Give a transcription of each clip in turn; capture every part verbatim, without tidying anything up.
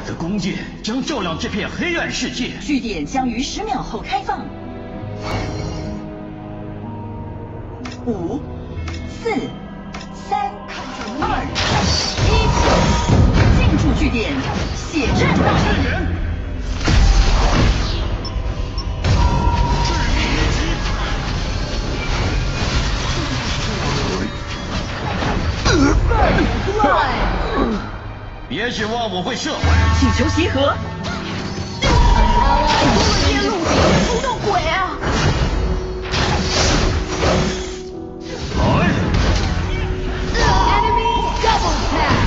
的弓箭将照亮这片黑暗世界。 据点将于十秒后开放。五、四、三、二、一，进驻据点，血战到底！ 别指望我会射坏。 请求集合。夜路出动鬼啊！ 来 ！Enemy double tap。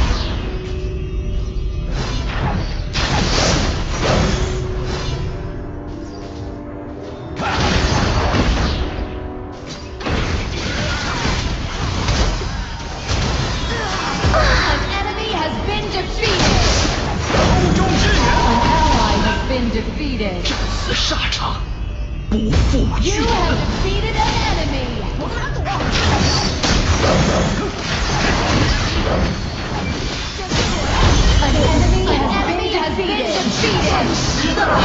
这次沙场不负巨人。暂时的。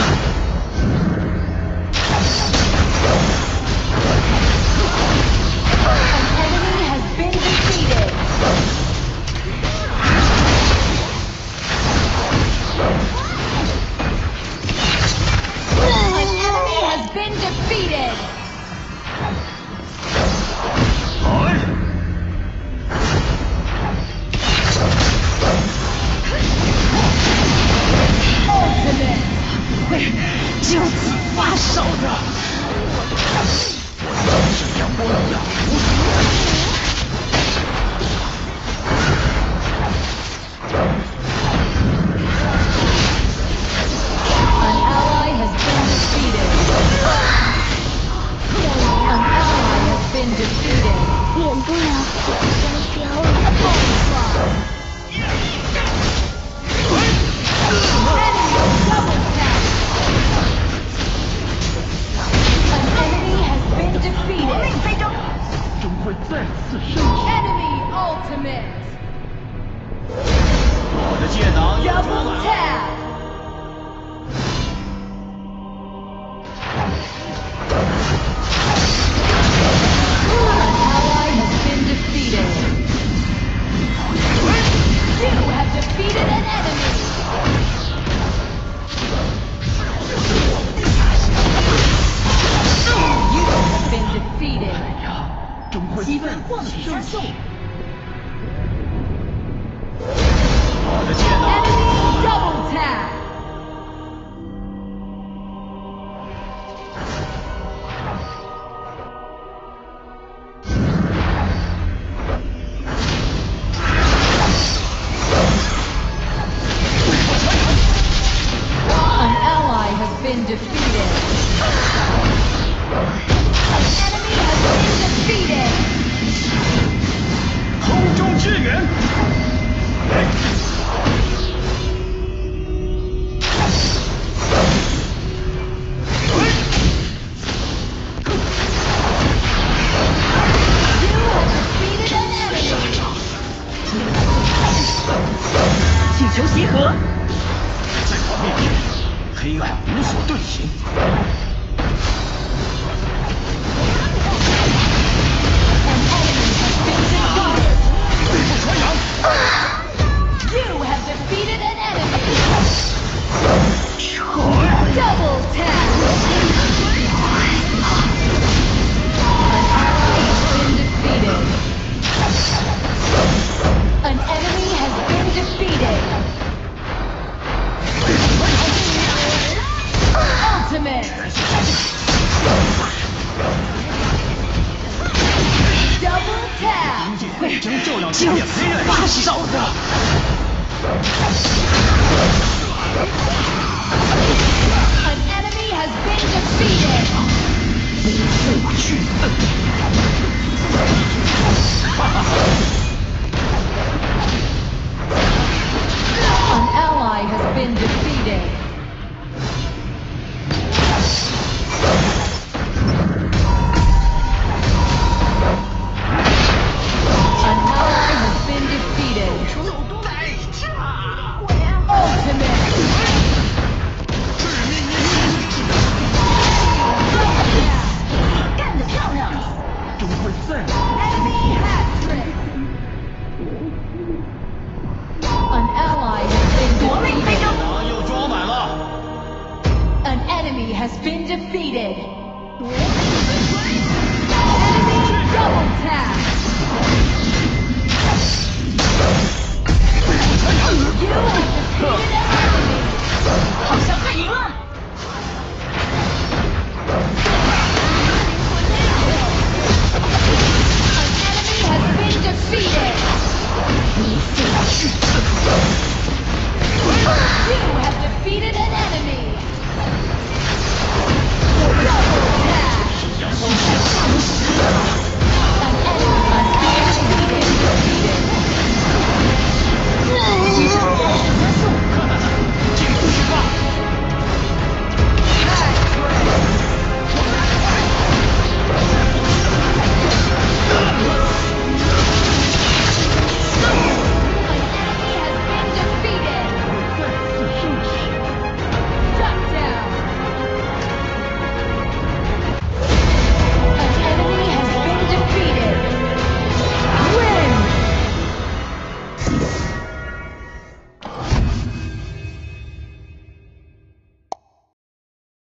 就此发烧的， 我像是阳光一样无所 An ally has been defeated. An ally has been defeated. 免不了火烧焦了。 终会再次升起。 Enemy ultimate. 我的剑囊要出 Double 来了。 tap. An ally has been defeated. You have defeated an enemy. You have been defeated. 终会积分获取加速。 我的剑囊。 Enemy double tap. An ally has been defeated. An enemy has been defeated. 空中支援。 请求集合。 在我面前，黑暗无所遁形。 You have defeated an enemy. Double tap. An ally has been defeated. An enemy has been defeated. Ultimate. Double tap. 会将照亮就这片此黑暗发世界。 烧的。 An enemy has been defeated. 不负巨人。 An ally has been defeated. An ally has been defeated. Ultimate. Double tap. You have defeated